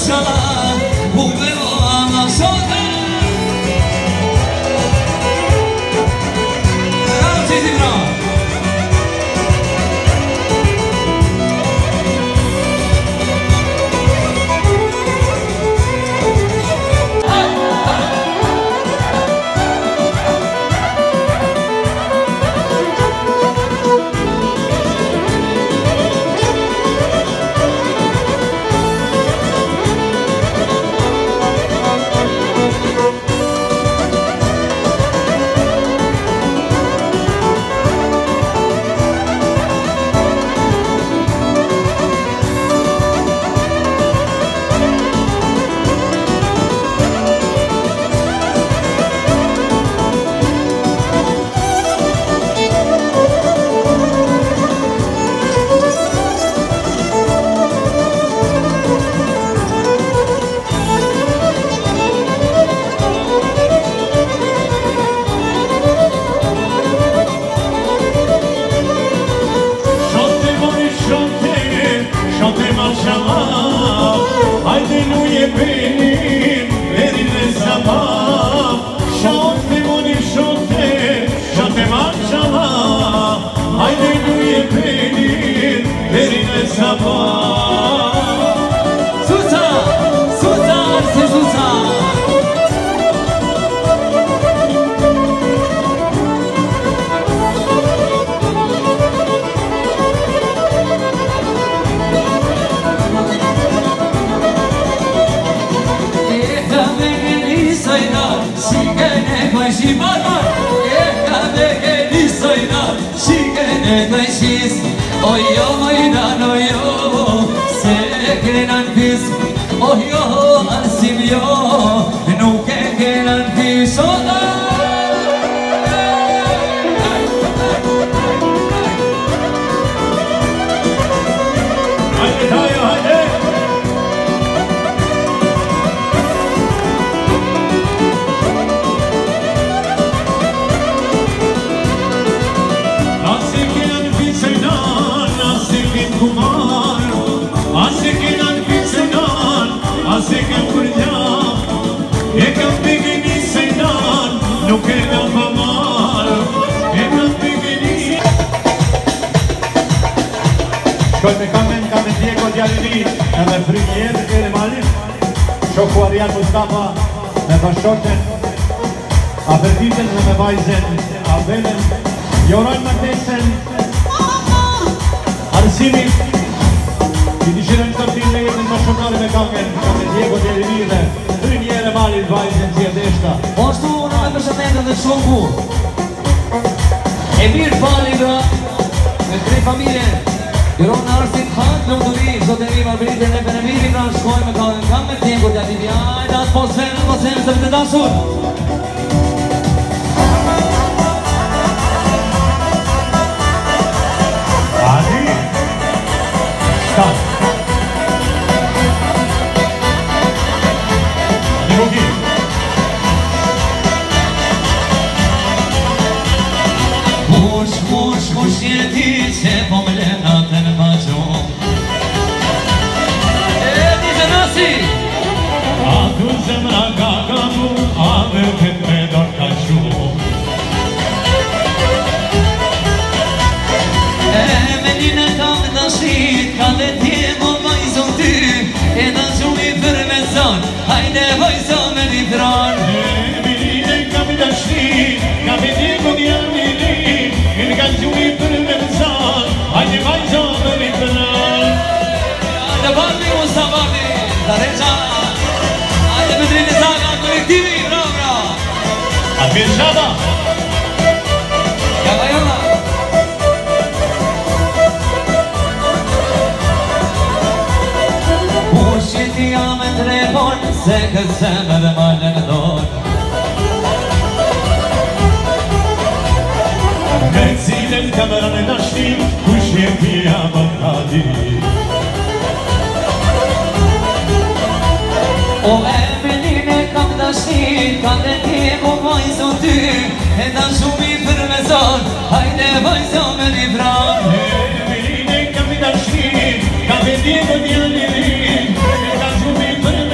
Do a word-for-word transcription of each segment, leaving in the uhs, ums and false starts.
Diego di Aliri, e da Giubi per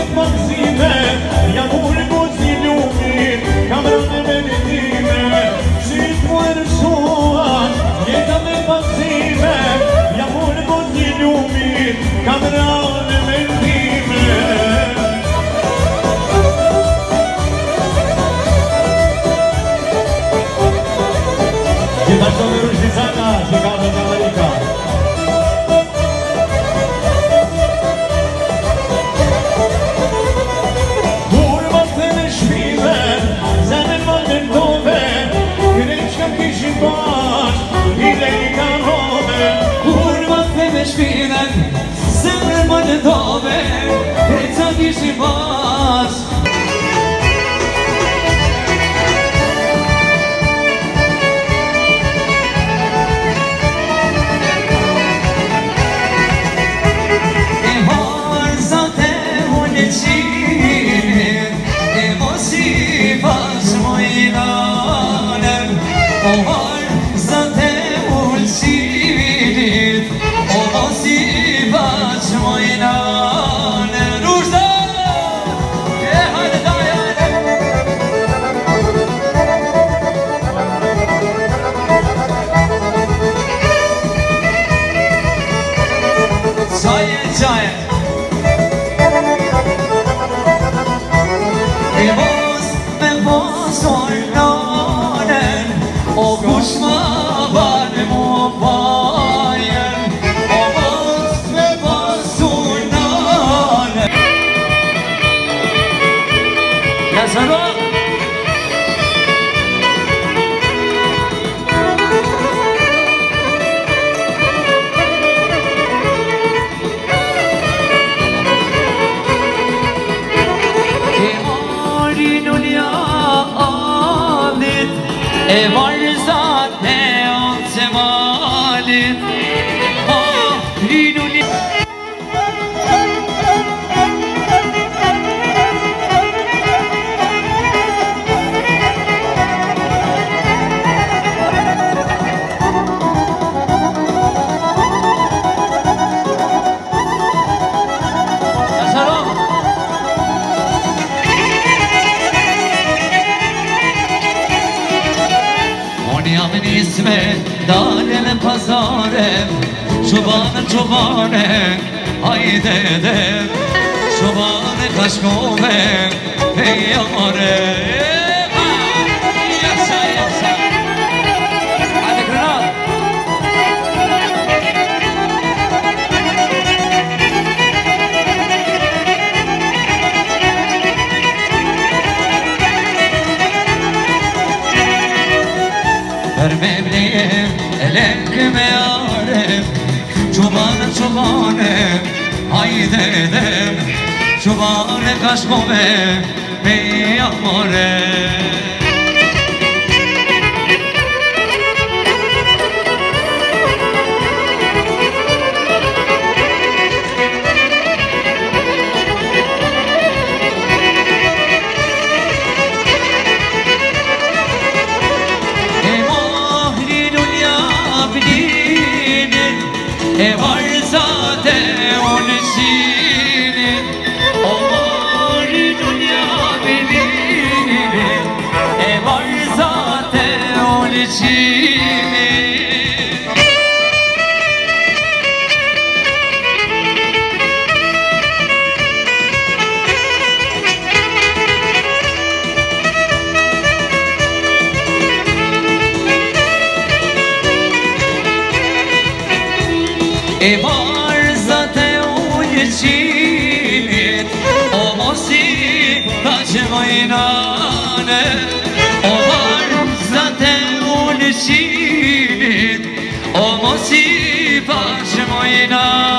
maxime, ja mulbuzi ljubim, kamerane meni time, šit moje šuvan, jeta me maxime, ja mulbuzi ljubim, kamerane meni time. Gitați-o de Rușnițana și Carla de America. Shpinen, zemrën më në dove, kreca kishin pas. E harë zate unë e qinin, e mos i pas mojnanën. O harë zate unë qinin, o mos i pas mojnanën. Rushda! E hajde daj, hajde! Qaje, qaje! E mos me mos mojnanën, o kush ma banë mu bajen, o mos me mos mojnanën. Jasero! E varzat e onë se malit, ha, rinu një. Me dale në pazare, qubane, qubane, hajde dhe, qubane ka shkove, e jamare. Jasa, jasa, hajde granat. Për me blejëm, e lekë me arëm, qubane, qubane, hajde dhe, qubane ka shkove, me amore. E varzat e unë qinin, o mori dunja bilinin, e varzat e unë qinin. E varzat e unë qinit, o mos i pash mojnanën. O varzat e unë qinit, o mos i pash mojnanën.